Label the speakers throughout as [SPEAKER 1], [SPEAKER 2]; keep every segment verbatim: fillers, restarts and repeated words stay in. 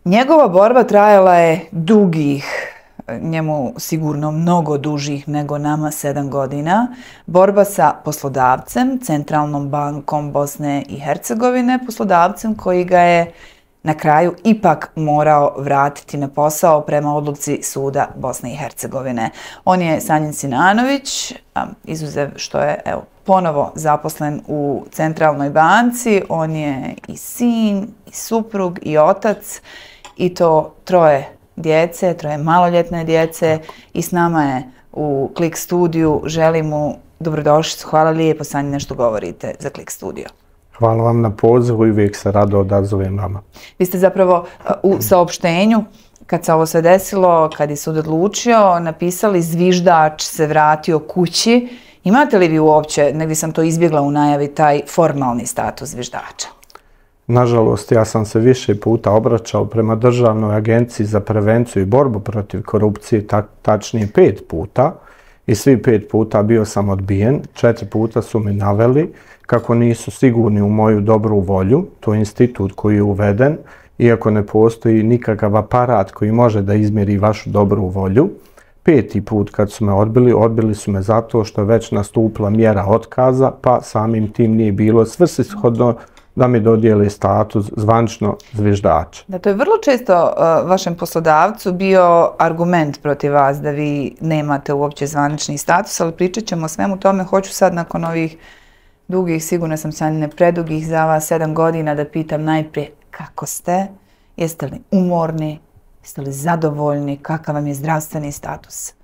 [SPEAKER 1] Njegova borba trajala je dugih, njemu sigurno mnogo dužih nego nama sedam godina. Borba sa poslodavcem, Centralnom bankom Bosne i Hercegovine, poslodavcem koji ga je na kraju ipak morao vratiti na posao prema odluci suda Bosne i Hercegovine. On je Sanjin Sinanović, izuzev što je evo, ponovo zaposlen u Centralnoj banci. On je i sin, i suprug, i otac, i to troje djece, troje maloljetne djece, i s nama je u Klik studiju. Želim mu dobrodošlicu. Hvala lijepo, Sanjin, nešto govorite za Klik studio.
[SPEAKER 2] Hvala vam na pozivu i uvijek se rado odazovem vama.
[SPEAKER 1] Vi ste zapravo u saopštenju, kad se ovo sve desilo, kad je sud odlučio, napisali zviždač se vratio kući. Imate li vi uopće, negdje sam to izbjegla u najavi, taj formalni status zviždača?
[SPEAKER 2] Nažalost, ja sam se više puta obraćao prema Državnoj agenciji za prevenciju i borbu protiv korupcije, ta, tačnije pet puta, i svi pet puta bio sam odbijen. Četiri puta su mi naveli kako nisu sigurni u moju dobru volju. To je institut koji je uveden, iako ne postoji nikakav aparat koji može da izmjeri vašu dobru volju. Peti put kad su me odbili, odbili su me zato što je već nastupila mjera otkaza, pa samim tim nije bilo svrsishodno da mi dodijeli status zvanično zviždača.
[SPEAKER 1] Da, to je vrlo često uh, vašem poslodavcu bio argument protiv vas da vi nemate uopće zvanični status, ali pričat ćemo o svemu tome. Hoću sad nakon ovih dugih, sigurno sam Sanjine, predugih za vas sedam godina da pitam najprije kako ste, jeste li umorni, jeste li zadovoljni, kakav vam je zdravstveni status?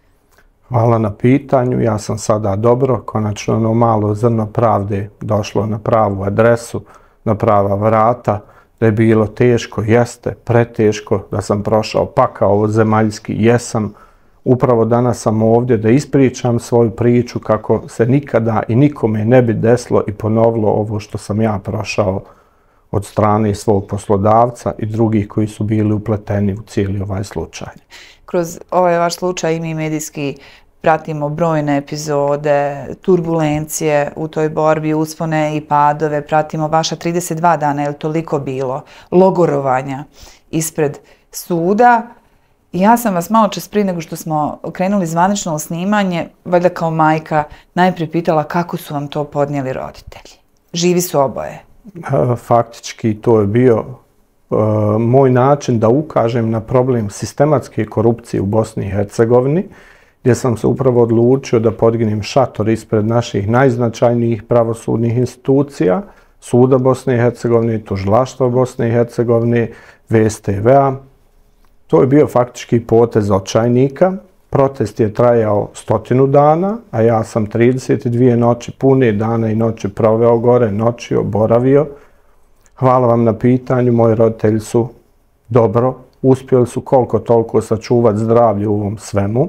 [SPEAKER 2] Hvala na pitanju, ja sam sada dobro, konačno ono malo zrno pravde došlo na pravu adresu, na prava vrata. Da je bilo teško, jeste, preteško, da sam prošao pakao ovozemaljski, jesam. Upravo danas sam ovdje da ispričam svoju priču kako se nikada i nikome ne bi desilo i ponovilo ovo što sam ja prošao od strane svog poslodavca i drugih koji su bili upleteni u cijeli ovaj slučaj.
[SPEAKER 1] Kroz ovaj vaš slučaj i mi medijski pratimo brojne epizode, turbulencije u toj borbi, uspone i padove, pratimo vaša trideset dva dana, je li toliko bilo, logorovanja ispred suda. Ja sam vas malo čas prije nego što smo krenuli zvanično u snimanje, valjda kao majka, najprije pitala kako su vam to podnijeli roditelji. Živi su oboje.
[SPEAKER 2] Faktički to je bio uh, moj način da ukažem na problem sistematske korupcije u Bosni i Hercegovini, gdje sam se upravo odlučio da podignem šator ispred naših najznačajnijih pravosudnih institucija, Suda Bosne i Hercegovine, Tužilaštva Bosne i Hercegovine, V S T V-a. To je bio faktički potez očajnika. Protest je trajao stotinu dana, a ja sam trideset dvije noći, pune dana i noći proveo gore, noćio, boravio. Hvala vam na pitanju, moji roditelji su dobro, uspjeli su koliko toliko sačuvati zdravlje u ovom svemu.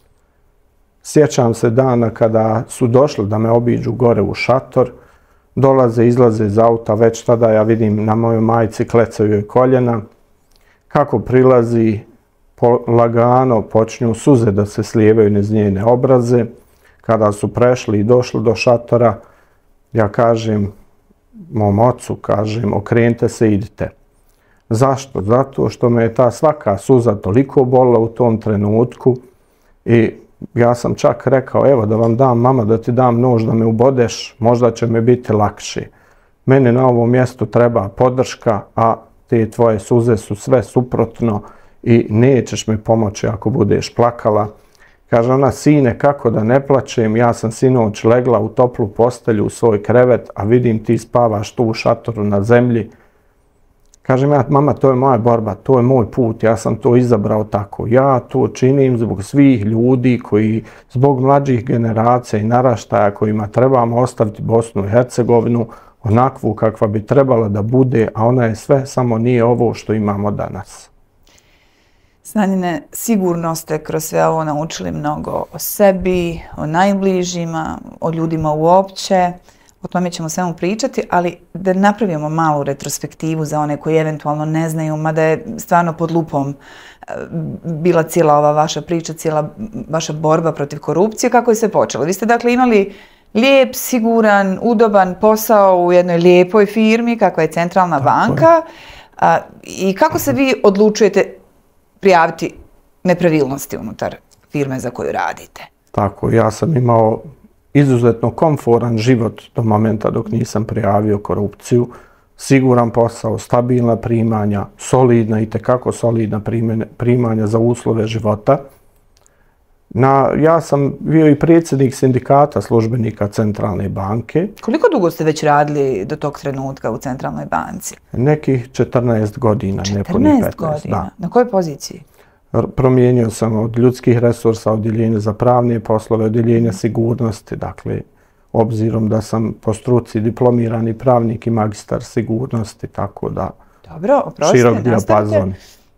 [SPEAKER 2] Sjećam se dana kada su došli da me obiđu gore u šator, dolaze, izlaze iz auta, već tada ja vidim na mojoj majci klecaju joj koljena, kako prilazi, lagano počinju suze da se slijevaju niz njene obraze. Kada su prešli i došli do šatora, ja kažem mom ocu, kažem, okrenite se, idite. Zašto? Zato što me je ta svaka suza toliko bolila u tom trenutku i ja sam čak rekao, evo da vam dam, mama, da ti dam nož da me ubodeš, možda će me biti lakše. Meni na ovom mjestu treba podrška, a te tvoje suze su sve suprotno i nećeš mi pomoći ako budeš plakala. Kaže ona, sine, kako da ne plačem, ja sam sinoć legla u toplu postelju u svoj krevet, a vidim ti spavaš tu u šatoru na zemlji. Kažem ja, mama, to je moja borba, to je moj put, ja sam to izabrao tako. Ja to činim zbog svih ljudi koji, zbog mlađih generacija i naraštaja kojima trebamo ostaviti Bosnu i Hercegovinu onakvu kakva bi trebala da bude, a ona je sve, samo nije ovo što imamo danas.
[SPEAKER 1] Sanjine, sigurno ste kroz sve ovo naučili mnogo o sebi, o najbližima, o ljudima uopće. O tome ćemo svemu pričati, ali da napravimo malu retrospektivu za one koji eventualno ne znaju, mada je stvarno pod lupom bila cijela ova vaša priča, cijela vaša borba protiv korupcije. Kako je sve počelo? Vi ste dakle imali lijep, siguran, udoban posao u jednoj lijepoj firmi kakva je Centralna banka. I kako se vi odlučujete prijaviti nepravilnosti unutar firme za koju radite?
[SPEAKER 2] Tako, ja sam imao izuzetno komforan život do momenta dok nisam prijavio korupciju. Siguran posao, stabilna primanja, solidna i tekako solidna primanja za uslove života. Na, ja sam bio i predsjednik sindikata službenika Centralne banke.
[SPEAKER 1] Koliko dugo ste već radili do tog trenutka u Centralnoj banci?
[SPEAKER 2] Nekih četrnaest godina, nepunih petnaest.
[SPEAKER 1] godina?
[SPEAKER 2] Da.
[SPEAKER 1] Na kojoj poziciji?
[SPEAKER 2] Promijenio sam od ljudskih resursa, odjeljenja za pravne poslove, odjeljenja sigurnosti, dakle, obzirom da sam po struci diplomirani pravnik i magistar sigurnosti, tako da
[SPEAKER 1] Dobro, oprostite,
[SPEAKER 2] širok dijapazon.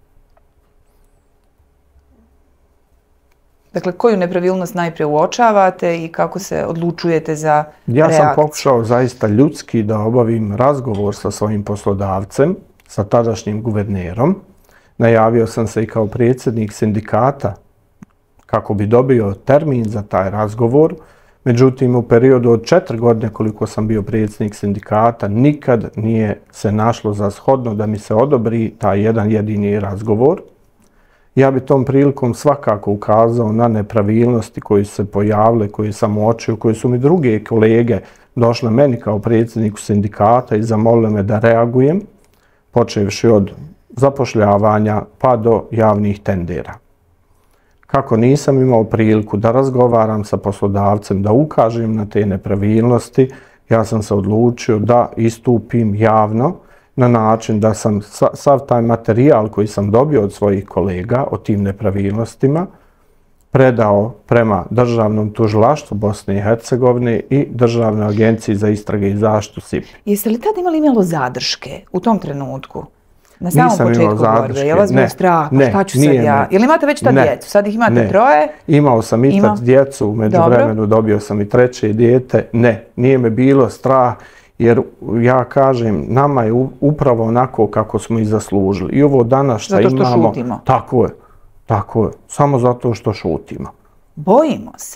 [SPEAKER 1] Dakle, koju nepravilnost najprije uočavate i kako se odlučujete za
[SPEAKER 2] Ja
[SPEAKER 1] reakciju?
[SPEAKER 2] sam pokušao zaista ljudski da obavim razgovor sa svojim poslodavcem, sa tadašnjim guvernerom. Najavio sam se i kao predsjednik sindikata kako bi dobio termin za taj razgovor. Međutim, u periodu od četiri godine koliko sam bio predsjednik sindikata, nikad nije se našlo za shodno da mi se odobri taj jedan jedini razgovor. Ja bi tom prilikom svakako ukazao na nepravilnosti koji su se pojavile, koje sam uočio, koje su mi druge kolege došle meni kao predsjedniku sindikata i zamolile me da reagujem, počevši od zapošljavanja pa do javnih tendera. Kako nisam imao priliku da razgovaram sa poslodavcem, da ukažem na te nepravilnosti, ja sam se odlučio da istupim javno na način da sam sav taj materijal koji sam dobio od svojih kolega o tim nepravilnostima predao prema Državnom tužilaštvu Bosne i Hercegovine i Državnoj agenciji za istrage i zaštitu S I P.
[SPEAKER 1] Jeste li tad imali imalo zadrške u tom trenutku? Na samom
[SPEAKER 2] Nisam
[SPEAKER 1] početku
[SPEAKER 2] imao zadrške.
[SPEAKER 1] borbe, je vas bio strah,
[SPEAKER 2] ne,
[SPEAKER 1] šta ću
[SPEAKER 2] nije
[SPEAKER 1] sad ja?
[SPEAKER 2] me.
[SPEAKER 1] Jel imate već tad
[SPEAKER 2] Ne.
[SPEAKER 1] djecu? Sad ih imate
[SPEAKER 2] Ne.
[SPEAKER 1] troje?
[SPEAKER 2] Imao sam i
[SPEAKER 1] Ima.
[SPEAKER 2] tad djecu, u međuvremenu dobio sam i treće dijete. Ne, nije me bilo strah, jer ja kažem, nama je u- upravo onako kako smo i zaslužili. I ovo danas što
[SPEAKER 1] Zato što
[SPEAKER 2] imamo...
[SPEAKER 1] šutimo.
[SPEAKER 2] Tako je, tako je. Samo zato što šutimo.
[SPEAKER 1] Bojimo se.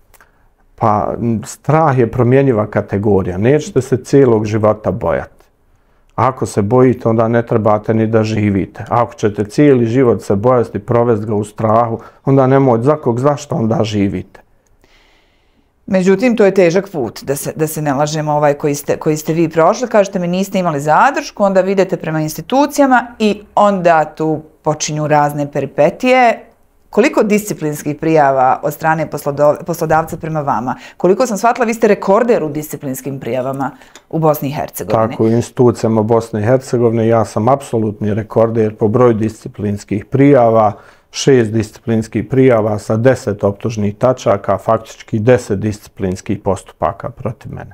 [SPEAKER 2] Pa m, strah je promjenjiva kategorija. Nećete se cijelog života bojati. Ako se bojite, onda ne trebate ni da živite. Ako ćete cijeli život se bojati, provesti ga u strahu, onda nemojte za kog, zašto onda živite.
[SPEAKER 1] Međutim, to je težak put, da se, da se ne lažemo, ovaj koji ste, koji ste vi prošli. Kažete mi niste imali zadršku, onda vi idete prema institucijama i onda tu počinju razne peripetije. Koliko disciplinskih prijava od strane poslodo- poslodavca prema vama? Koliko sam shvatila, vi ste rekorder u disciplinskim prijavama u Bosni i Hercegovini.
[SPEAKER 2] Tako, u institucijama Bosne i Hercegovine ja sam apsolutni rekorder po broju disciplinskih prijava, šest disciplinskih prijava sa deset optužnih tačaka, faktički deset disciplinskih postupaka protiv mene.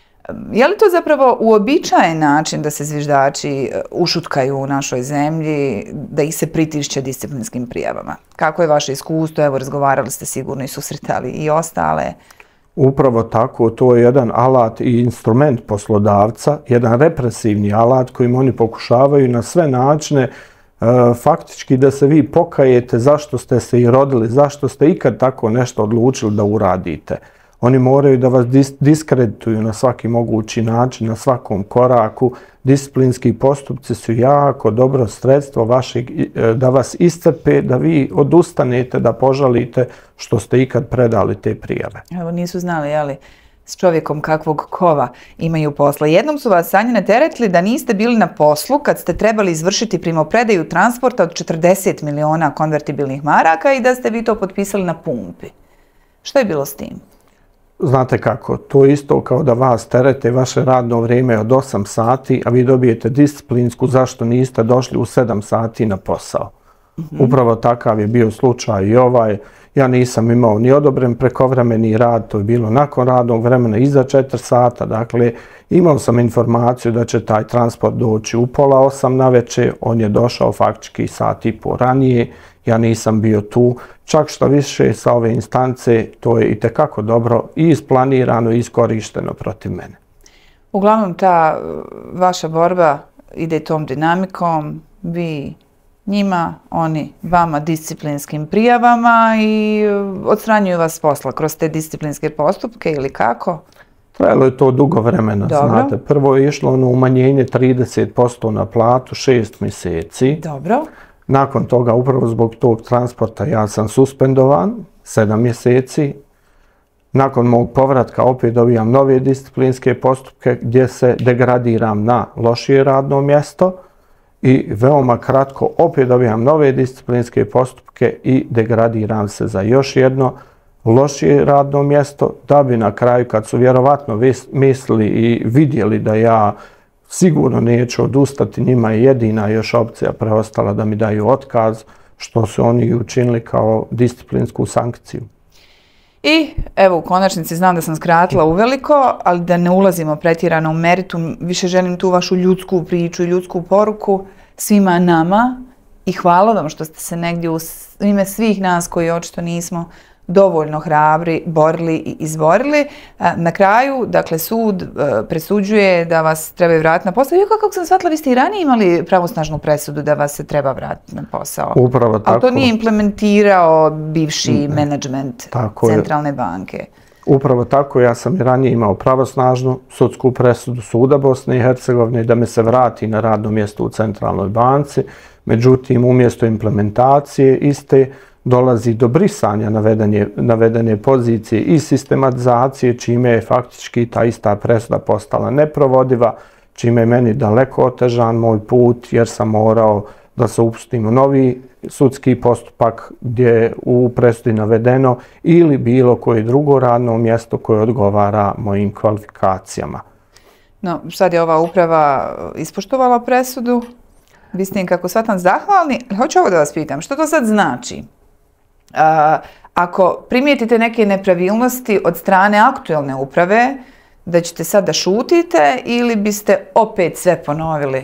[SPEAKER 1] Je li to zapravo uobičajen način da se zviždači ušutkaju u našoj zemlji, da ih se pritišće disciplinskim prijavama? Kako je vaše iskustvo? Evo, razgovarali ste sigurno i susretali i ostale.
[SPEAKER 2] Upravo tako, to je jedan alat i instrument poslodavca, jedan represivni alat kojim oni pokušavaju na sve načine e, faktički da se vi pokajete zašto ste se i rodili, zašto ste ikad tako nešto odlučili da uradite. Oni moraju da vas dis diskredituju na svaki mogući način, na svakom koraku. Disciplinski postupci su jako dobro sredstvo vašeg, da vas iscrpe, da vi odustanete, da požalite što ste ikad predali te prijave.
[SPEAKER 1] Evo, nisu znali, jeli, s čovjekom kakvog kova imaju posla. Jednom su vas Sanjine teretili da niste bili na poslu kad ste trebali izvršiti primopredaju transporta od četrdeset miliona konvertibilnih maraka i da ste vi to potpisali na pumpi. Što je bilo s tim?
[SPEAKER 2] Znate kako, to je isto kao da vas terete vaše radno vrijeme od osam sati, a vi dobijete disciplinsku zašto niste došli u sedam sati na posao. Mm-hmm. Upravo takav je bio slučaj i ovaj. Ja nisam imao ni odobren prekovremeni rad, to je bilo nakon radnog vremena, iza četiri sata. Dakle, imao sam informaciju da će taj transport doći u pola osam na večer, on je došao faktički sat i po ranije, ja nisam bio tu. Čak što više sa ove instance, to je itekako dobro i isplanirano i iskorišteno protiv mene.
[SPEAKER 1] Uglavnom, ta vaša borba ide tom dinamikom, vi njima, oni vama disciplinskim prijavama i odstranjuju vas s posla kroz te disciplinske postupke ili kako?
[SPEAKER 2] Trajalo je to dugo vremena,
[SPEAKER 1] Dobro.
[SPEAKER 2] znate. Prvo je išlo ono umanjenje trideset posto na platu, šest mjeseci.
[SPEAKER 1] Dobro.
[SPEAKER 2] Nakon toga, upravo zbog tog transporta, ja sam suspendovan, sedam mjeseci. Nakon mog povratka opet dobijam nove disciplinske postupke gdje se degradiram na lošije radno mjesto i veoma kratko opet dobijam nove disciplinske postupke i degradiram se za još jedno lošije radno mjesto, da bi na kraju, kad su vjerovatno mislili i vidjeli da ja sigurno neću odustati, njima je jedina još opcija preostala da mi daju otkaz, što su oni učinili kao disciplinsku sankciju.
[SPEAKER 1] I evo, u konačnici znam da sam skratila uveliko, ali da ne ulazimo pretjerano u meritum, više želim tu vašu ljudsku priču i ljudsku poruku svima nama i hvala vam što ste se negdje u ime svih nas koji očito nismo dovoljno hrabri, borili i izborili. Na kraju, dakle, sud presuđuje da vas trebaju vratiti na posao. Iako, kako sam shvatila, vi ste i ranije imali pravosnažnu presudu da vas se treba vratiti na posao.
[SPEAKER 2] Upravo tako.
[SPEAKER 1] Ali to nije implementirao bivši menadžment Centralne banke.
[SPEAKER 2] Upravo tako, ja sam i ranije imao pravosnažnu sudsku presudu suda Bosne i Hercegovine da me se vrati na radno mjesto u Centralnoj banci. Međutim, umjesto implementacije iste dolazi do brisanja navedene, navedene pozicije i sistematizacije, čime je faktički ta ista presuda postala neprovodiva, čime je meni daleko otežan moj put jer sam morao da se upustim u novi sudski postupak gdje je u presudi navedeno ili bilo koje drugo radno mjesto koje odgovara mojim kvalifikacijama.
[SPEAKER 1] No, sad je ova uprava ispoštovala presudu. Vi ste im, kako shvatam, zahvalni. Hoću ovo da vas pitam, što to sad znači? Uh, ako primijetite neke nepravilnosti od strane aktuelne uprave, da ćete sad da šutite ili biste opet sve ponovili?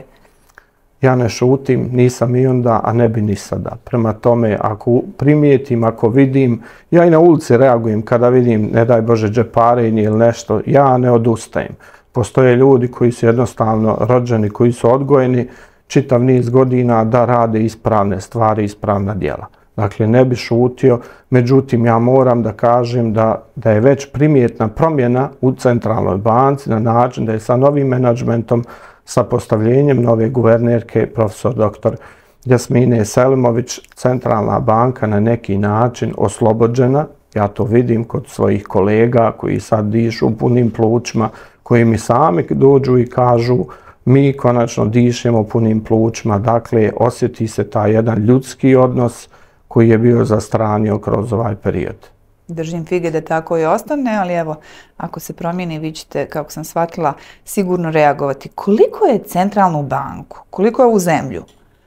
[SPEAKER 2] Ja ne šutim, nisam i onda, a ne bi ni sada. Prema tome, ako primijetim, ako vidim, ja i na ulici reagujem kada vidim, ne daj Bože, džeparenje ili nešto, ja ne odustajem. Postoje ljudi koji su jednostavno rođeni, koji su odgojeni čitav niz godina da rade ispravne stvari, ispravna djela. Dakle, ne bi šutio, međutim, ja moram da kažem da, da je već primjetna promjena u Centralnoj banci na način da je sa novim menadžmentom, sa postavljenjem nove guvernerke, profesor doktor Jasmine Selimović, Centralna banka na neki način oslobođena. Ja to vidim kod svojih kolega koji sad dišu punim plućima, koji mi sami dođu i kažu mi konačno dišemo punim plućima. Dakle, osjeti se taj jedan ljudski odnos koji je bio zastranio kroz ovaj period.
[SPEAKER 1] Držim fige da tako i ostane, ali evo, ako se promijeni, vi ćete, kako sam shvatila, sigurno reagovati. Koliko je Centralnu banku, koliko je ovu zemlju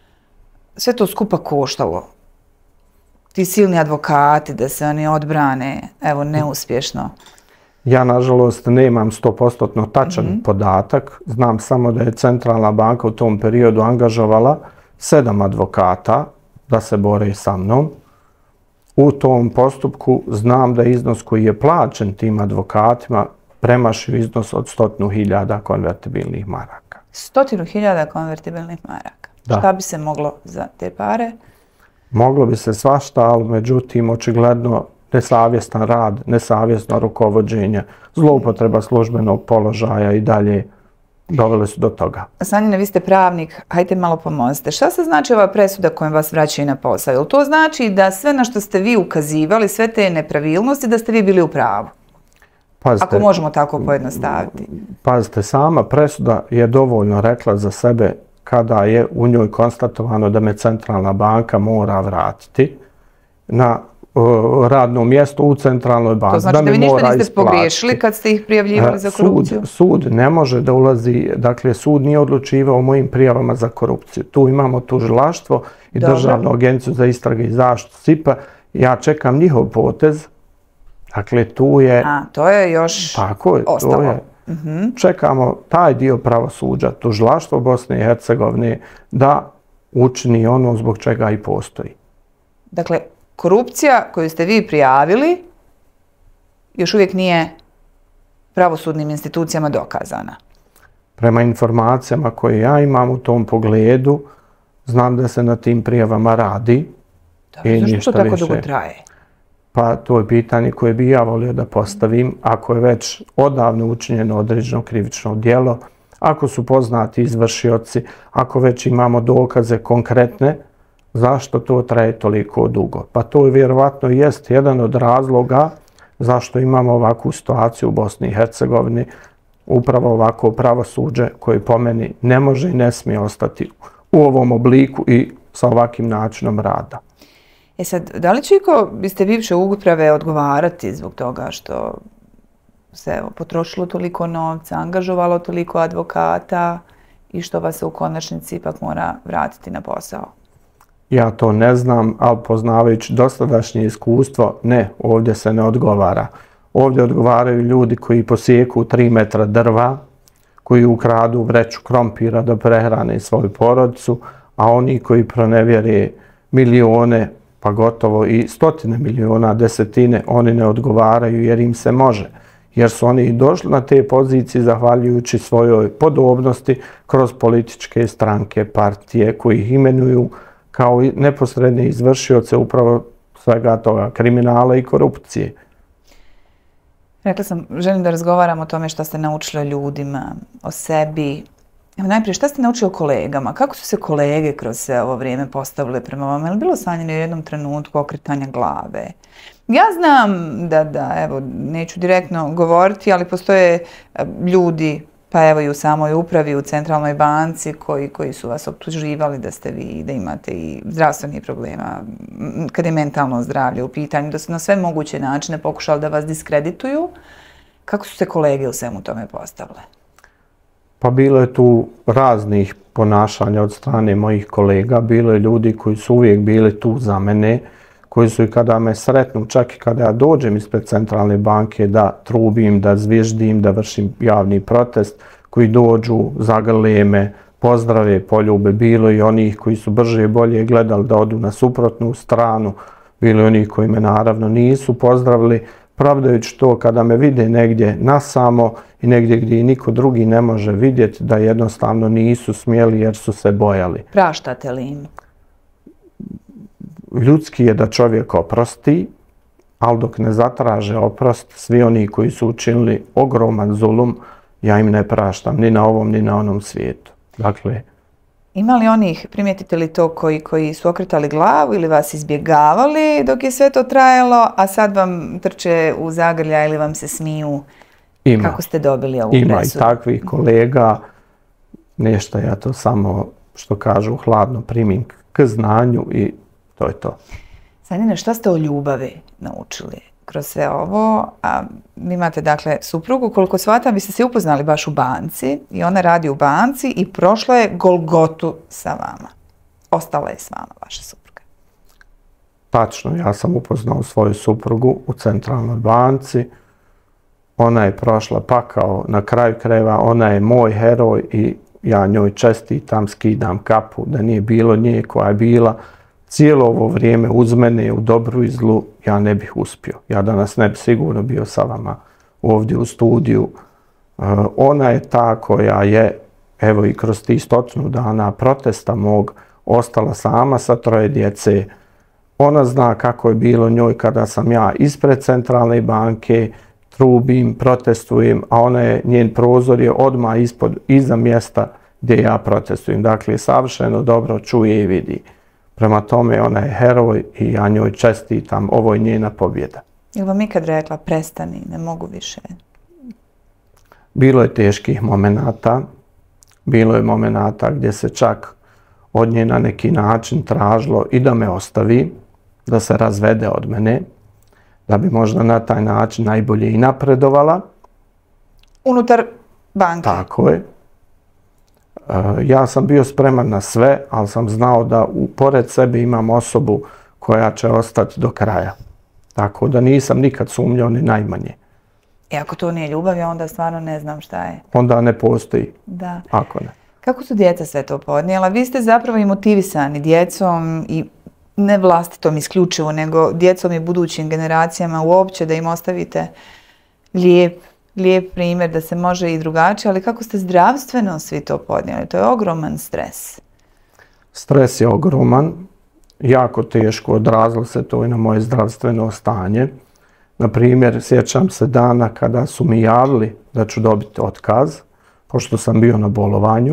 [SPEAKER 1] sve to skupa koštalo? Ti silni advokati, da se oni odbrane, evo, neuspješno.
[SPEAKER 2] Ja, nažalost, nemam sto posto tačan mm-hmm. podatak. Znam samo da je Centralna banka u tom periodu angažovala sedam advokata da se bore sa mnom. U tom postupku znam da iznos koji je plaćen tim advokatima premašio iznos od stotinu hiljada konvertibilnih maraka.
[SPEAKER 1] Stotinu hiljada konvertibilnih maraka? Da. Šta bi se moglo za te pare?
[SPEAKER 2] Moglo bi se svašta, ali međutim, očigledno nesavjestan rad, nesavjesno rukovođenje, zloupotreba službenog položaja i dalje doveli su do toga.
[SPEAKER 1] Sanjine, vi ste pravnik, hajte malo pomozite. Šta se znači ova presuda kojom vas vraćaju na posao? Jel to znači da sve na što ste vi ukazivali, sve te nepravilnosti, da ste vi bili u pravu? Pazite, ako možemo tako pojednostaviti.
[SPEAKER 2] Pazite, sama presuda je dovoljno rekla za sebe kada je u njoj konstatovano da me Centralna banka mora vratiti na radno mjesto u Centralnoj banci.
[SPEAKER 1] To znači da, da vi ništa niste pogriješili kad ste ih prijavljivali za korupciju?
[SPEAKER 2] Sud, sud ne može da ulazi, dakle sud nije odlučivao o mojim prijavama za korupciju. Tu imamo tužilaštvo i Dobre. Državnu agenciju za istrage i zaštitu S I P-a. Ja čekam njihov potez. Dakle, tu je...
[SPEAKER 1] A, to je još
[SPEAKER 2] tako je, ostalo. To je, mm-hmm. Čekamo taj dio pravosuđa, tužilaštvo Bosne i Hercegovine, da učini ono zbog čega i postoji.
[SPEAKER 1] Dakle, korupcija koju ste vi prijavili još uvijek nije pravosudnim institucijama dokazana.
[SPEAKER 2] Prema informacijama koje ja imam u tom pogledu, znam da se na tim prijavama radi.
[SPEAKER 1] Da, zašto to tako dugo traje?
[SPEAKER 2] Pa to je pitanje koje bi ja volio da postavim. Ako je već odavno učinjeno određeno krivično djelo, ako su poznati izvršioci, ako već imamo dokaze konkretne, zašto to traje toliko dugo? Pa to je vjerovatno jest jedan od razloga zašto imamo ovakvu situaciju u Bosni i Hercegovini, upravo ovako pravosuđe koje po meni ne može i ne smije ostati u ovom obliku i sa ovakvim načinom rada.
[SPEAKER 1] E sad, da li će iko iz te bivše uprave odgovarati zbog toga što se evo, potrošilo toliko novca, angažovalo toliko advokata i što vas se u konačnici ipak mora vratiti na posao?
[SPEAKER 2] Ja to ne znam, ali poznavajući dosadašnje iskustvo, ne, ovdje se ne odgovara. Ovdje odgovaraju ljudi koji posijeku tri metra drva, koji ukradu vreću krompira da prehrane svoju porodicu, a oni koji pronevjere milione, pa gotovo i stotine miliona, desetine, oni ne odgovaraju jer im se može. Jer su oni došli na te pozicije zahvaljujući svojoj podobnosti kroz političke stranke, partije koji ih imenuju kao neposredne izvršioce upravo svega toga kriminala i korupcije.
[SPEAKER 1] Rekla sam, želim da razgovaram o tome šta ste naučili o ljudima, o sebi. Evo najprije, šta ste naučili o kolegama? Kako su se kolege kroz sve ovo vrijeme postavile prema vama? Je li bilo sanjeno u jednom trenutku okretanja glave? Ja znam da, da, evo, neću direktno govoriti, ali postoje ljudi, pa evo i u samoj upravi, u centralnoj banci, koji, koji su vas optuživali da ste vi, da imate i zdravstvenih problema, kad je mentalno zdravlje u pitanju, da su na sve moguće načine pokušali da vas diskredituju. Kako su se kolege u svemu tome postavile?
[SPEAKER 2] Pa bilo je tu raznih ponašanja od strane mojih kolega, bilo je ljudi koji su uvijek bili tu za mene, koji su i kada me sretnu, čak i kada ja dođem ispred centralne banke da trubim, da zvježdim, da vršim javni protest, koji dođu, zagrle me, pozdrave, poljube, bilo i onih koji su brže i bolje gledali da odu na suprotnu stranu, bilo i onih koji me naravno nisu pozdravili, pravdajući to kada me vide negdje nasamo i negdje gdje niko drugi ne može vidjeti da jednostavno nisu smjeli jer su se bojali.
[SPEAKER 1] Praštate li im?
[SPEAKER 2] Ljudski je da čovjek oprosti, ali dok ne zatraže oprost, svi oni koji su učinili ogroman zulum, ja im ne praštam ni na ovom ni na onom svijetu. Dakle,
[SPEAKER 1] ima li onih, primijetite li to, koji, koji su okretali glavu ili vas izbjegavali dok je sve to trajalo, a sad vam trče u zagrlja ili vam se smiju? Ima. Kako ste dobili ovu presudu?
[SPEAKER 2] Ima i takvih kolega. Nešto ja to samo, što kažu, hladno primim k znanju i to je to.
[SPEAKER 1] Sanjine, šta ste o ljubavi naučili kroz sve ovo? A, imate dakle suprugu, koliko shvatam, vi ste se upoznali baš u banci i ona radi u banci i prošla je Golgotu sa vama. Ostala je s vama vaša supruga.
[SPEAKER 2] Tačno, ja sam upoznao svoju suprugu u centralnoj banci. Ona je prošla pakao, na kraju krajeva ona je moj heroj i ja njoj čestitam, skidam kapu, da nije bilo nje koja je bila cijelo ovo vrijeme uz mene u dobru i zlu, ja ne bih uspio. Ja danas ne bih sigurno bio sa vama ovdje u studiju. Uh, ona je ta koja je, evo i kroz tih stotinu dana protesta mog, ostala sama sa troje djece. Ona zna kako je bilo njoj kada sam ja ispred centralne banke, trubim, protestujem, a ona je, njen prozor je odmah ispod, iza mjesta gdje ja protestujem. Dakle, savršeno dobro čuje i vidi. Prema tome, ona je heroj i ja njoj čestitam, ovo je njena pobjeda.
[SPEAKER 1] Je li vam ikad rekla, prestani, ne mogu više?
[SPEAKER 2] Bilo je teških momenata, bilo je momenata gdje se čak od nje na neki način tražilo i da me ostavi, da se razvede od mene, da bi možda na taj način najbolje i napredovala.
[SPEAKER 1] Unutar banke?
[SPEAKER 2] Tako je. Ja sam bio spreman na sve, ali sam znao da pored sebe imam osobu koja će ostati do kraja. Tako da nisam nikad sumnjao ni najmanje.
[SPEAKER 1] I ako to nije ljubav, ja onda stvarno ne znam šta je.
[SPEAKER 2] Onda ne postoji.
[SPEAKER 1] Da.
[SPEAKER 2] Ako ne.
[SPEAKER 1] Kako su djeca sve to podnijela? Vi ste zapravo i motivisani djecom i ne vlastitom isključivo, nego djecom i budućim generacijama uopće da im ostavite lijep lijep primjer da se može i drugačije, ali kako ste zdravstveno svi to podnijeli? To je ogroman stres.
[SPEAKER 2] Stres je ogroman jako teško, odrazilo se to i na moje zdravstveno stanje. Na primjer, sjećam se dana kada su mi javili da ću dobiti otkaz, pošto sam bio na bolovanju.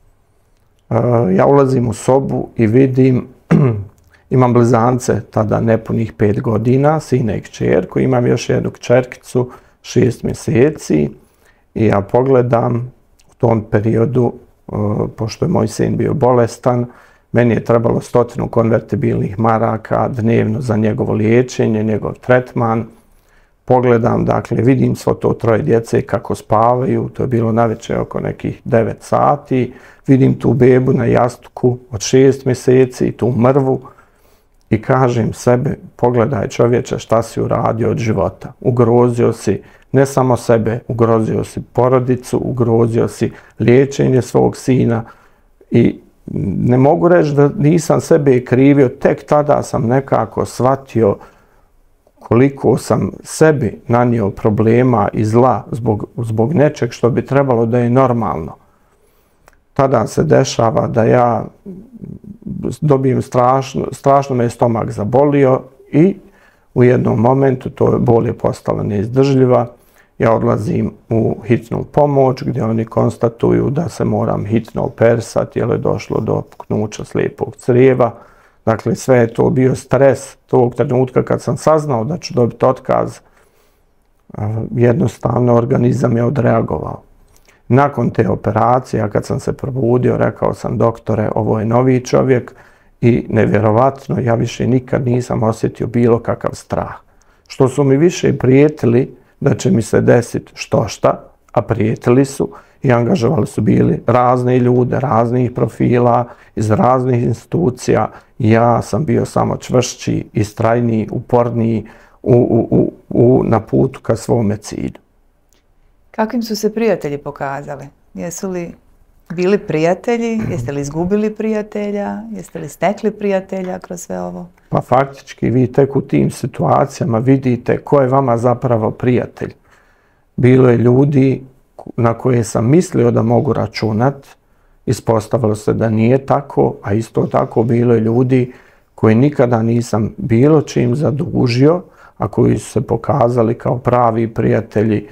[SPEAKER 2] Ja ulazim u sobu i vidim, imam blizance tada nepunih pet godina, sina i kćerku, imam još jednu kćerkicu, šest mjeseci i ja pogledam u tom periodu, pošto je moj sin bio bolestan, meni je trebalo stotinu konvertibilnih maraka dnevno za njegovo liječenje, njegov tretman. Pogledam, dakle, vidim svo to troje djece kako spavaju, to je bilo navečer oko nekih devet sati, vidim tu bebu na jastuku od šest mjeseci, tu mrvu i kažem sebe, pogledaj čovječe šta si uradio od života. Ugrozio si ne samo sebe, ugrozio si porodicu, ugrozio si liječenje svog sina i ne mogu reći da nisam sebe krivio, tek tada sam nekako shvatio koliko sam sebi nanio problema i zla zbog, zbog nečeg što bi trebalo da je normalno. Tada se dešava da ja dobijem strašno, strašno me je stomak zabolio i u jednom momentu, to bol je postala neizdržljiva, ja odlazim u hitnu pomoć gdje oni konstatuju da se moram hitno operisati jer je došlo do puknuća slijepog crijeva. Dakle, sve je to bio stres tog trenutka kad sam saznao da ću dobiti otkaz. Jednostavno, organizam je odreagovao. Nakon te operacije, kad sam se probudio, rekao sam doktore, ovo je novi čovjek i nevjerovatno, ja više nikad nisam osjetio bilo kakav strah. Što su mi više prijetili da će mi se desiti što šta, a prijetili su i angažovali su bili razne ljude, raznih profila, iz raznih institucija. Ja sam bio samo čvršći, istrajniji, uporniji u, u, u, u, na putu ka svome cilju.
[SPEAKER 1] Kakvim su se prijatelji pokazali? Jesu li bili prijatelji? Jeste li izgubili prijatelja? Jeste li stekli prijatelja kroz sve ovo?
[SPEAKER 2] Pa faktički vi tek u tim situacijama vidite ko je vama zapravo prijatelj. Bilo je ljudi na koje sam mislio da mogu računat, ispostavilo se da nije tako, a isto tako bilo je ljudi koji nikada nisam bilo čim zadužio, a koji su se pokazali kao pravi prijatelji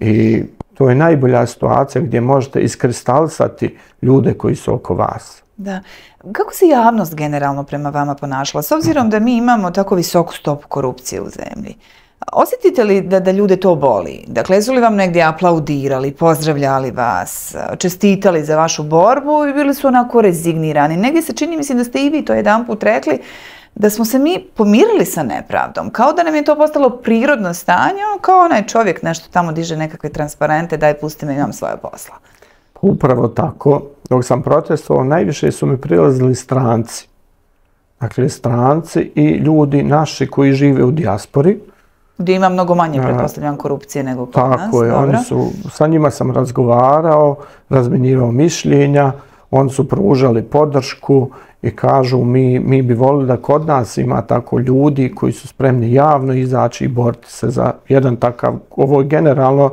[SPEAKER 2] i to je najbolja situacija gdje možete iskristalisati ljude koji su oko vas.
[SPEAKER 1] Da. Kako se javnost generalno prema vama ponašala? S obzirom da mi imamo tako visoku stopu korupcije u zemlji, osjetite li da, da ljude to boli? Dakle, su li vam negdje aplaudirali, pozdravljali vas, čestitali za vašu borbu i bili su onako rezignirani? Negdje se čini, mislim da ste i vi to jedan put rekli, da smo se mi pomirili sa nepravdom, kao da nam je to postalo prirodno stanje, kao onaj čovjek nešto tamo diže nekakve transparente, daj pusti me, imam svoje posla.
[SPEAKER 2] Upravo tako. Dok sam protestovao, najviše su mi prilazili stranci. Dakle, stranci i ljudi naši koji žive u dijaspori.
[SPEAKER 1] Gdje ima mnogo manje, pretpostavljam, korupcije nego kod nas.
[SPEAKER 2] Tako je, oni su, sa njima sam razgovarao, razmenjivao mišljenja, oni su pružali podršku i kažu mi, mi bi volili da kod nas ima tako ljudi koji su spremni javno izaći i boriti se za jedan takav, ovo je generalno,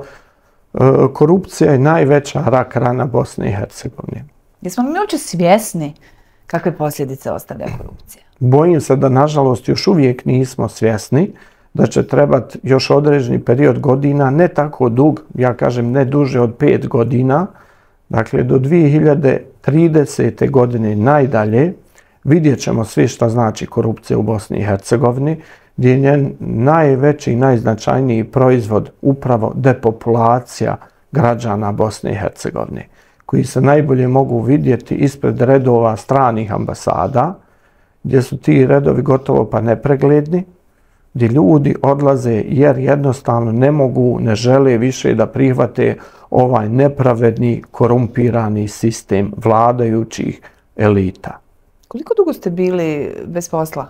[SPEAKER 2] korupcija je najveća rak rana Bosne i Hercegovine.
[SPEAKER 1] Jesmo li mi uopće svjesni kakve posljedice ostavlja korupcija?
[SPEAKER 2] Bojim se da, nažalost, još uvijek nismo svjesni da će trebati još određeni period godina, ne tako dug, ja kažem ne duže od pet godina, dakle do dvije hiljade tridesete. godine najdalje vidjet ćemo svi šta znači korupcija u Bosni i Hercegovini, gdje je njen najveći i najznačajniji proizvod upravo depopulacija građana Bosne i Hercegovine, koji se najbolje mogu vidjeti ispred redova stranih ambasada, gdje su ti redovi gotovo pa nepregledni, gdje ljudi odlaze jer jednostavno ne mogu, ne žele više da prihvate ovaj nepravedni, korumpirani sistem vladajućih elita.
[SPEAKER 1] Koliko dugo ste bili bez posla?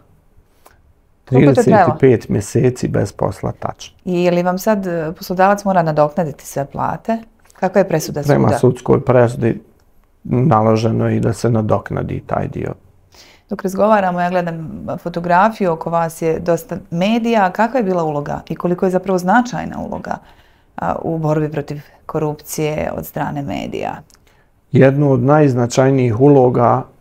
[SPEAKER 2] trideset pet mjeseci bez posla, tačno.
[SPEAKER 1] I je li vam sad poslodavac mora nadoknaditi sve plate? Kakva je presuda suda?
[SPEAKER 2] Prema sudskoj presudi naloženo je i da se nadoknadi taj dio.
[SPEAKER 1] Dok razgovaramo, ja gledam fotografiju, oko vas je dosta medija. Kakva je bila uloga i koliko je zapravo značajna uloga u borbi protiv korupcije od strane medija?
[SPEAKER 2] Jednu od najznačajnijih uloga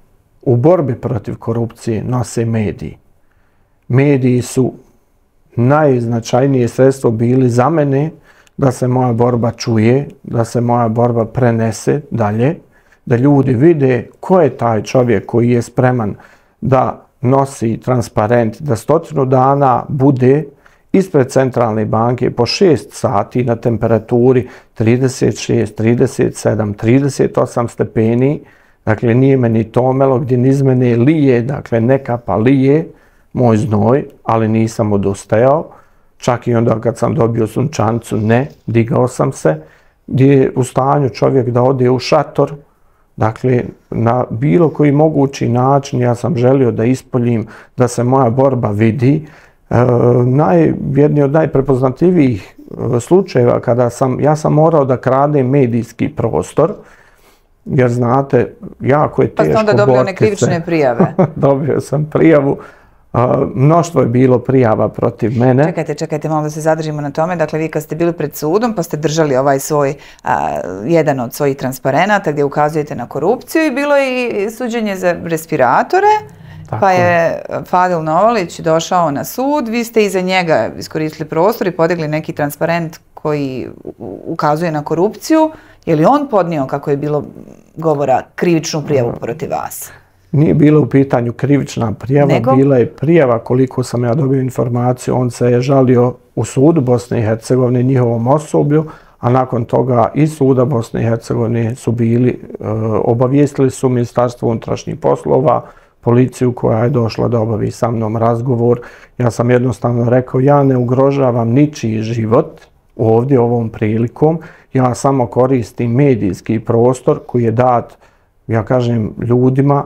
[SPEAKER 2] u borbi protiv korupcije nose mediji. Mediji su najznačajnije sredstvo bili za mene da se moja borba čuje, da se moja borba prenese dalje, da ljudi vide ko je taj čovjek koji je spreman da nosi transparent, da stotinu dana bude ispred centralne banke po šest sati na temperaturi trideset šest, trideset sedam, trideset osam stepeni. Dakle, nije me ni tomelo gdje niz mene lije, dakle neka pa lije moj znoj, ali nisam odustajao. Čak i onda kad sam dobio sunčanicu, ne, digao sam se, gdje je u stanju čovjek da ode u šator. Dakle, na bilo koji mogući način ja sam želio da ispoljim, da se moja borba vidi. E, naj, jedni od najprepoznatljivijih slučajeva kada sam, ja sam morao da kradem medijski prostor, jer znate, jako je teško boriti se.
[SPEAKER 1] Pa ste onda dobio one krivične prijave.
[SPEAKER 2] Dobio sam prijavu. Uh, mnoštvo je bilo prijava protiv mene.
[SPEAKER 1] Čekajte, čekajte, malo da se zadržimo na tome. Dakle, vi kad ste bili pred sudom pa ste držali ovaj svoj, a, jedan od svojih transparenata gdje ukazujete na korupciju i bilo je i suđenje za respiratore, tako pa je Fadil Novalić došao na sud, vi ste iza njega iskoristili prostor i podigli neki transparent koji ukazuje na korupciju. Je li on podnio, kako je bilo govora, krivičnu prijavu protiv vas?
[SPEAKER 2] Nije bilo u pitanju krivična prijava, Nego? bila je prijava, koliko sam ja dobio informaciju, on se je žalio u sudu Bosne i Hercegovine njihovom osoblju, a nakon toga i suda Bosne i Hercegovine su bili, e, obavijestili su Ministarstvo unutrašnjih poslova, policiju koja je došla da obavi sa mnom razgovor. Ja sam jednostavno rekao, ja ne ugrožavam ničiji život ovdje ovom prilikom, ja samo koristim medijski prostor koji je dat, ja kažem, ljudima.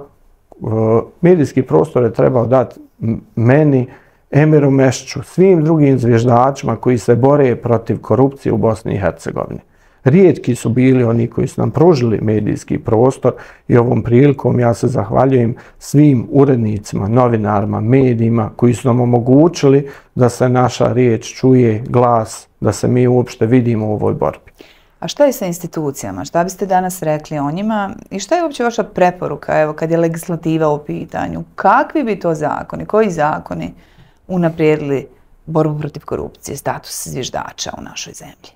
[SPEAKER 2] Medijski prostor je trebao dati meni, Emiru Mešću, svim drugim zviždačima koji se bore protiv korupcije u Bosni i Hercegovini. Rijetki su bili oni koji su nam pružili medijski prostor i ovom prilikom ja se zahvaljujem svim urednicima, novinarima, medijima koji su nam omogućili da se naša riječ čuje, glas, da se mi uopšte vidimo u ovoj borbi.
[SPEAKER 1] A šta je sa institucijama? Šta biste danas rekli o njima? I šta je uopće vaša preporuka, evo, kad je legislativa u pitanju? Kakvi bi to zakoni, koji zakoni unaprijedili borbu protiv korupcije, status zviždača u našoj zemlji?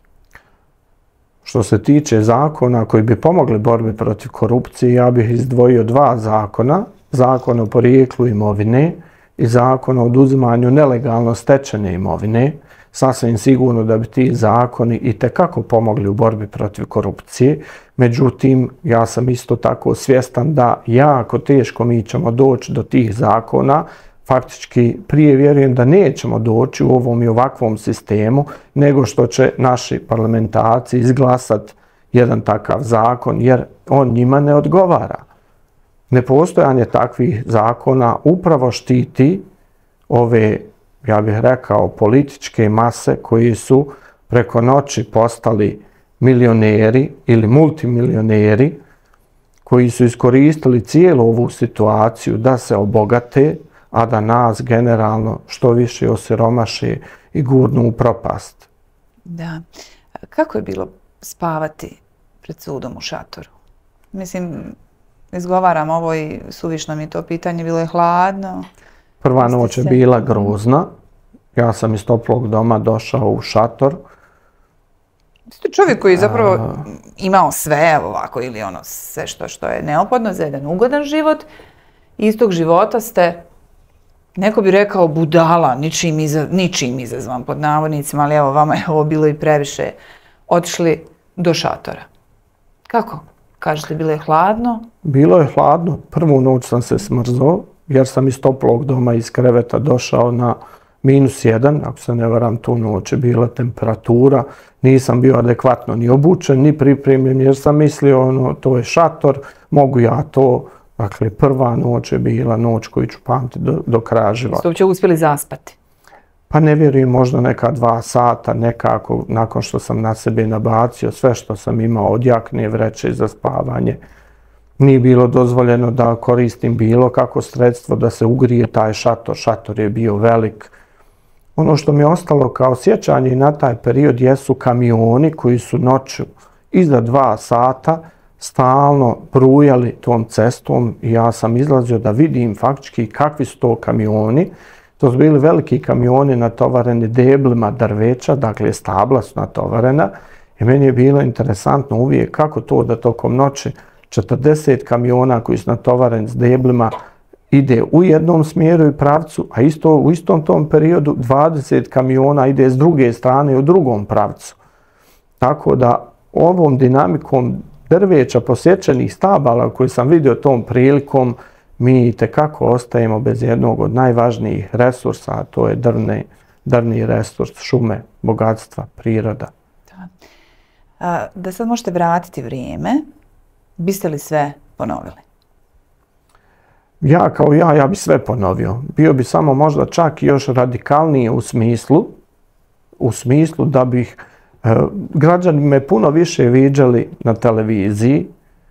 [SPEAKER 2] Što se tiče zakona koji bi pomogli borbi protiv korupcije, ja bih izdvojio dva zakona. Zakon o porijeklu imovine i zakon o oduzimanju nelegalno stečene imovine. Sasvim sigurno da bi ti zakoni i tekako pomogli u borbi protiv korupcije. Međutim, ja sam isto tako svjestan da jako teško mi ćemo doći do tih zakona. Faktički prije vjerujem da nećemo doći u ovom i ovakvom sistemu, nego što će naši parlamentarci izglasati jedan takav zakon, jer on njima ne odgovara. Nepostojanje takvih zakona upravo štiti ove, ja bih rekao, političke mase koji su preko noći postali milioneri ili multimilioneri, koji su iskoristili cijelu ovu situaciju da se obogate, a da nas generalno što više osiromaše i gurnu u propast.
[SPEAKER 1] Da. Kako je bilo spavati pred sudom u šatoru? Mislim, izgovaram ovo i suvišno mi je to pitanje, bilo je hladno.
[SPEAKER 2] Prva noć je bila grozna. Ja sam iz toplog doma došao u šator.
[SPEAKER 1] Ste čovjek koji je zapravo imao sve ovako ili ono sve što, što je neophodno za jedan ugodan život. Iz tog života ste, neko bi rekao, budala, ničim, iza, ničim izazvan pod navodnicima, ali evo, vama je ovo bilo i previše, otišli do šatora. Kako? Kažete, bilo je hladno?
[SPEAKER 2] Bilo je hladno. Prvu noć sam se smrzao, jer sam iz toplog doma iz kreveta došao na minus jedan, ako se ne varam, tu noć je bila temperatura. Nisam bio adekvatno ni obučen, ni pripremljen, jer sam mislio, ono, to je šator, mogu ja to. Dakle, prva noć je bila noć koju ću pamtiti do, do kraja života.
[SPEAKER 1] Ste uopće uspjeli zaspati?
[SPEAKER 2] Pa ne vjerujem, možda neka dva sata, nekako, nakon što sam na sebe nabacio sve što sam imao od jakne vreće za spavanje. Nije bilo dozvoljeno da koristim bilo kako sredstvo da se ugrije taj šator. Šator je bio velik. Ono što mi je ostalo kao sjećanje na taj period jesu kamioni koji su noću iza dva sata stalno prujali tom cestom i ja sam izlazio da vidim faktički kakvi su to kamioni. To su bili veliki kamioni natovareni deblima drveća, dakle stabla su natovarena i meni je bilo interesantno uvijek kako to da tokom noći četrdeset kamiona koji su natovareni s deblima ide u jednom smjeru i pravcu, a isto u istom tom periodu dvadeset kamiona ide s druge strane u drugom pravcu. Tako da ovom dinamikom drveća posjećenih stabala koje sam vidio tom prilikom, mi itekako ostajemo bez jednog od najvažnijih resursa, a to je drvni, drvni resurs, šume, bogatstva, priroda.
[SPEAKER 1] Da. A, da sad možete vratiti vrijeme, biste li sve ponovili?
[SPEAKER 2] Ja kao ja, ja bi sve ponovio. Bio bi samo možda čak i još radikalnije u smislu, u smislu da bih, e, građani me puno više viđali na televiziji.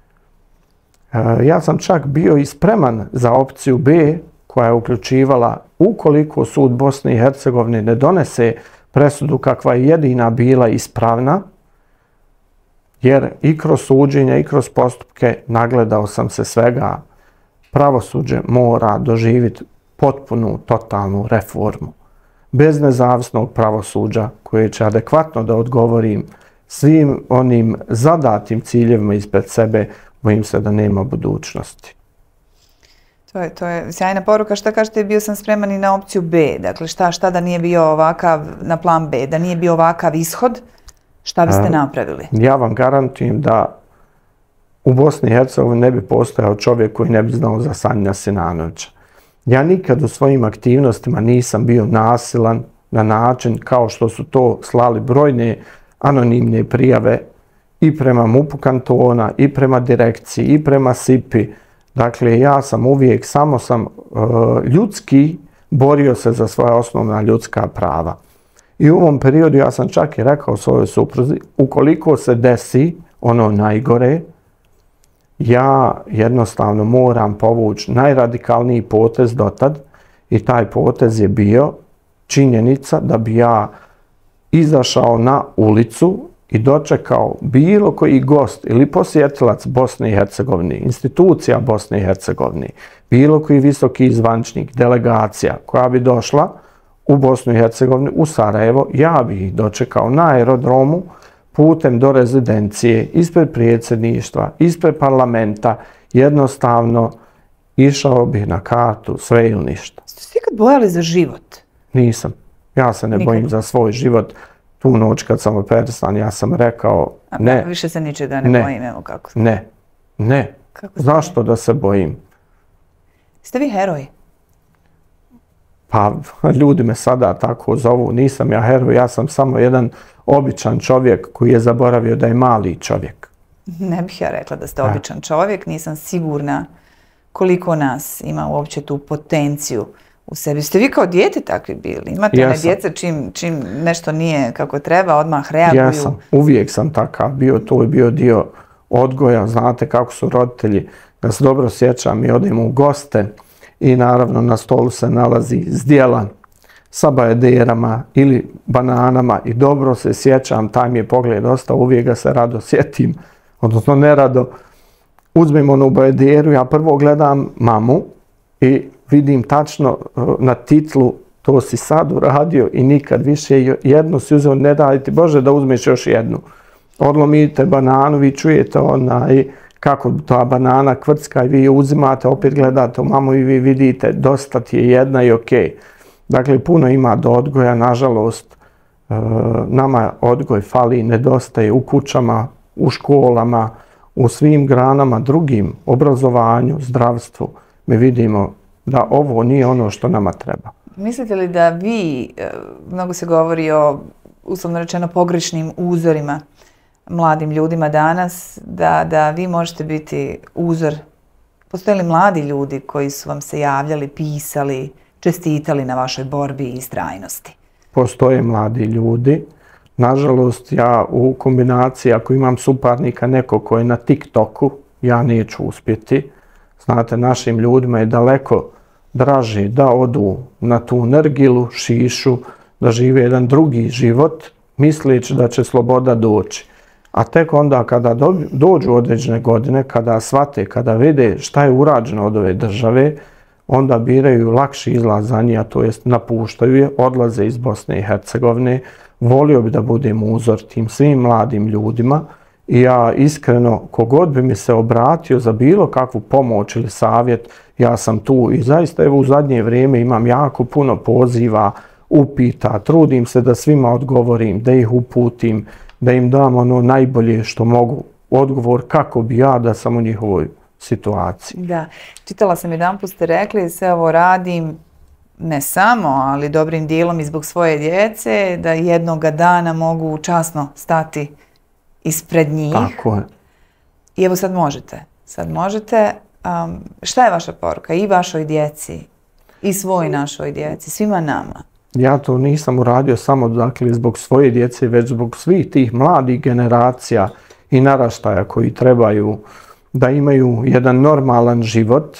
[SPEAKER 2] E, ja sam čak bio i spreman za opciju B, koja je uključivala ukoliko sud Bosne i Hercegovine ne donese presudu kakva je jedina bila ispravna, jer i kroz suđenja i kroz postupke nagledao sam se svega. Pravosuđe mora doživjeti potpunu, totalnu reformu. Bez nezavisnog pravosuđa koje će adekvatno da odgovorim svim onim zadatim ciljevima ispred sebe, bojim se da nema budućnosti.
[SPEAKER 1] To je, to je sjajna poruka. Šta kažete, bio sam spreman i na opciju B. Dakle, šta, šta da nije bio ovakav, na plan B, da nije bio ovakav ishod, šta biste napravili?
[SPEAKER 2] Ja vam garantujem da u Bosni i Hercegovini ne bi postojao čovjek koji ne bi znao za Sanjina Sinanovića. Ja nikad u svojim aktivnostima nisam bio nasilan na način kao što su to slali brojne anonimne prijave i prema MUP-u kantona, i prema direkciji, i prema S I P-i. Dakle, ja sam uvijek, samo sam uh, ljudski borio se za svoja osnovna ljudska prava. I u ovom periodu ja sam čak i rekao svojoj supruzi, ukoliko se desi ono najgore, ja jednostavno moram povući najradikalniji potez dotad i taj potez je bio činjenica da bi ja izašao na ulicu i dočekao bilo koji gost ili posjetilac Bosne i Hercegovine, institucija Bosne i Hercegovine, bilo koji visoki zvaničnik, delegacija koja bi došla u Bosnu i Hercegovinu, u Sarajevo, ja bih ih dočekao na aerodromu, putem do rezidencije, ispred predsjedništva, ispred parlamenta, jednostavno išao bih na kartu sve ili ništa.
[SPEAKER 1] Ste se ikad bojali za život?
[SPEAKER 2] Nisam. Ja se ne
[SPEAKER 1] Nikad.
[SPEAKER 2] bojim za svoj život. Tu noć kad sam operesan, ja sam rekao
[SPEAKER 1] A,
[SPEAKER 2] ne.
[SPEAKER 1] Da, više se ničega ne,
[SPEAKER 2] ne,
[SPEAKER 1] bojim, evo kako.
[SPEAKER 2] Ne, ne.
[SPEAKER 1] Kako
[SPEAKER 2] Zašto da se bojim?
[SPEAKER 1] Ste vi heroj?
[SPEAKER 2] Pa ljudi me sada tako zovu, nisam ja heroj, ja sam samo jedan običan čovjek koji je zaboravio da je mali čovjek.
[SPEAKER 1] Ne bih ja rekla da ste da. običan čovjek, nisam sigurna koliko nas ima uopće tu potenciju u sebi. Ste vi kao dijete takvi bili? Imate one djece čim, čim nešto nije kako treba, odmah reaguju?
[SPEAKER 2] Ja sam, uvijek sam takav bio, to je bio dio odgoja, znate kako su roditelji, da se dobro sjećam i odemo u goste i naravno na stolu se nalazi zdjela sa bajaderama ili bananama i dobro se sjećam, taj mi je pogled ostao, uvijek ga se rado sjetim, odnosno nerado. Uzmem onu bajaderu, ja prvo gledam mamu i vidim tačno na titlu to si sad uradio i nikad više, jednu si uzeo, ne daj ti Bože da uzmeš još jednu. Odlomite bananu, vi čujete onaj kako ta banana kvrcka i vi je uzimate, opet gledate u mamu i vi vidite dosta ti je jedna i okej. Okay. Dakle, puno ima do odgoja, nažalost, nama odgoj fali, nedostaje u kućama, u školama, u svim granama drugim, obrazovanju, zdravstvu. Mi vidimo da ovo nije ono što nama treba.
[SPEAKER 1] Mislite li da vi, mnogo se govori o, uslovno rečeno, pogrešnim uzorima mladim ljudima danas, da, da vi možete biti uzor? Postoje li mladi ljudi koji su vam se javljali, pisali, čestitali na vašoj borbi i istrajnosti? Postoje
[SPEAKER 2] mladi ljudi. Nažalost, ja u kombinaciji, ako imam suparnika neko koji je na TikToku, ja neću uspjeti. Znate, našim ljudima je daleko draže da odu na tu nergilu, šišu, da žive jedan drugi život, misleći da će sloboda doći. A tek onda kada dođu određene godine, kada shvate, kada vide šta je urađeno od ove države, onda biraju lakši izlaz za njih, to jest napuštaju je, odlaze iz Bosne i Hercegovine. Volio bi da budem uzor tim svim mladim ljudima i ja iskreno, kogod bi mi se obratio za bilo kakvu pomoć ili savjet, ja sam tu i zaista evo u zadnje vrijeme imam jako puno poziva, upita, trudim se da svima odgovorim, da ih uputim, da im dam ono najbolje što mogu, odgovor kako bi ja da sam u njihovoj situaciji.
[SPEAKER 1] Da, čitala sam jedanput ste rekli, sve ovo radim ne samo, ali dobrim dijelom i zbog svoje djece, da jednoga dana mogu časno stati ispred njih.
[SPEAKER 2] Tako je.
[SPEAKER 1] I evo sad možete. Sad možete. Um, šta je vaša poruka i vašoj djeci i svoj našoj djeci, svima nama?
[SPEAKER 2] Ja to nisam uradio samo dakle, zbog svoje djece, već zbog svih tih mladih generacija i naraštaja koji trebaju da imaju jedan normalan život.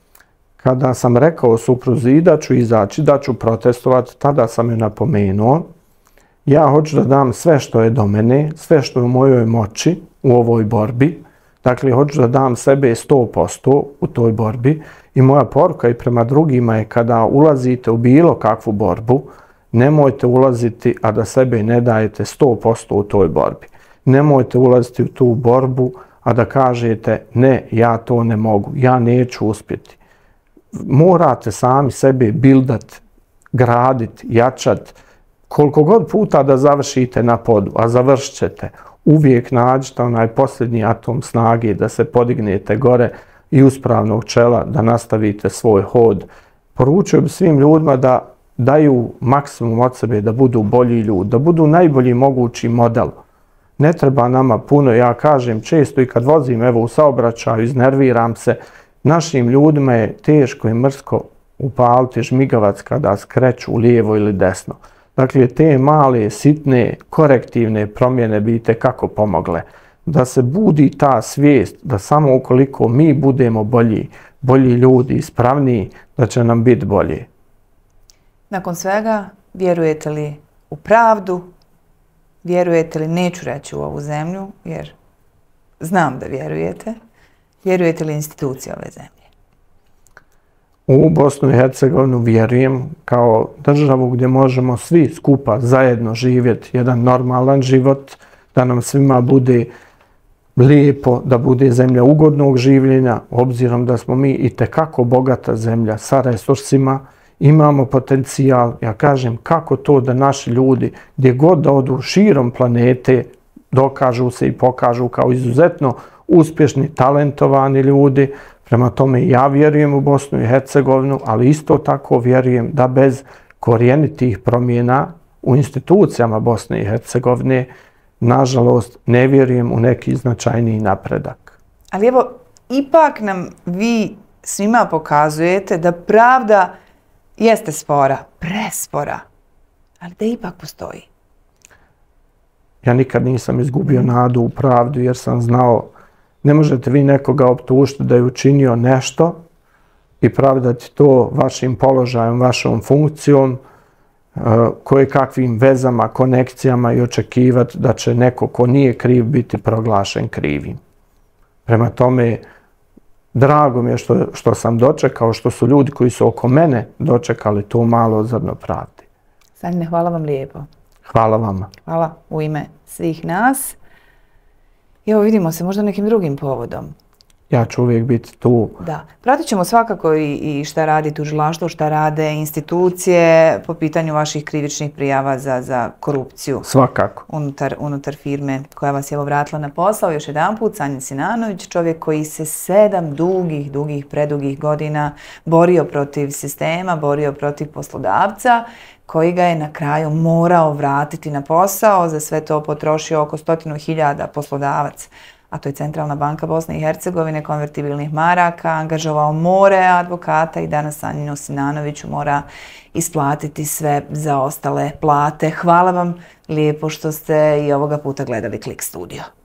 [SPEAKER 2] Kada sam rekao supruzi da ću izaći, da ću protestovati, tada sam je napomenuo. Ja hoću da dam sve što je do mene, sve što je u mojoj moći u ovoj borbi. Dakle, hoću da dam sebe sto posto u toj borbi i moja poruka i prema drugima je kada ulazite u bilo kakvu borbu, nemojte ulaziti, a da sebe ne dajete sto posto u toj borbi. Nemojte ulaziti u tu borbu, a da kažete ne, ja to ne mogu, ja neću uspjeti. Morate sami sebe bildat, gradit, jačat. Koliko god puta da završite na podu, a završit ćete, uvijek nađite onaj posljednji atom snage da se podignete gore i uspravnog čela da nastavite svoj hod. Poručujem svim ljudima da daju maksimum od sebe, da budu bolji ljudi, da budu najbolji mogući model. Ne treba nama puno, ja kažem često i kad vozim evo u saobraćaju, iznerviram se, našim ljudima je teško i mrsko upaliti žmigavac kada skreću lijevo ili desno. Dakle, te male, sitne, korektivne promjene bi itekako pomogle. Da se budi ta svijest da samo ukoliko mi budemo bolji, bolji ljudi, ispravniji, da će nam biti bolje.
[SPEAKER 1] Nakon svega, vjerujete li u pravdu? Vjerujete li, neću reći u ovu zemlju, jer znam da vjerujete. Vjerujete li institucije ove zemlje?
[SPEAKER 2] U Bosnu i Hercegovinu vjerujem kao državu gdje možemo svi skupa zajedno živjeti jedan normalan život, da nam svima bude lijepo, da bude zemlja ugodnog življenja, obzirom da smo mi itekako bogata zemlja sa resursima, imamo potencijal. Ja kažem kako to da naši ljudi gdje god da odu širom planete dokažu se i pokažu kao izuzetno uspješni, talentovani ljudi. Prema tome ja vjerujem u Bosnu i Hercegovinu, ali isto tako vjerujem da bez korijenitih promjena u institucijama Bosne i Hercegovine, nažalost, ne vjerujem u neki značajniji napredak.
[SPEAKER 1] Ali evo, ipak nam vi svima pokazujete da pravda jeste spora, prespora, ali da ipak postoji.
[SPEAKER 2] Ja nikad nisam izgubio nadu u pravdu jer sam znao ne možete vi nekoga optužiti da je učinio nešto i pravdati to vašim položajem, vašom funkcijom, koje kakvim vezama, konekcijama i očekivati da će neko ko nije kriv biti proglašen krivim. Prema tome, drago mi je što, što sam dočekao, što su ljudi koji su oko mene dočekali to malo zrno pravde.
[SPEAKER 1] Sanjine, hvala vam lijepo.
[SPEAKER 2] Hvala vama.
[SPEAKER 1] Hvala u ime svih nas. I evo vidimo se možda nekim drugim povodom.
[SPEAKER 2] Ja ću uvijek biti tu.
[SPEAKER 1] Da. Pratit ćemo svakako i, i šta radi tužilaštvo, šta rade institucije po pitanju vaših krivičnih prijava za, za korupciju.
[SPEAKER 2] Svakako.
[SPEAKER 1] Unutar, unutar firme koja vas je evo vratila na posao. Još jedan put, Sanjin Sinanović, čovjek koji se sedam dugih, dugih, predugih godina borio protiv sistema, borio protiv poslodavca, koji ga je na kraju morao vratiti na posao. Za sve to potrošio oko stotinu hiljada poslodavac, a to je Centralna banka Bosne i Hercegovine, konvertibilnih maraka, angažovao more advokata i danas Sanjinu Sinanoviću mora isplatiti sve zaostale plate. Hvala vam lijepo što ste i ovoga puta gledali Klik studio.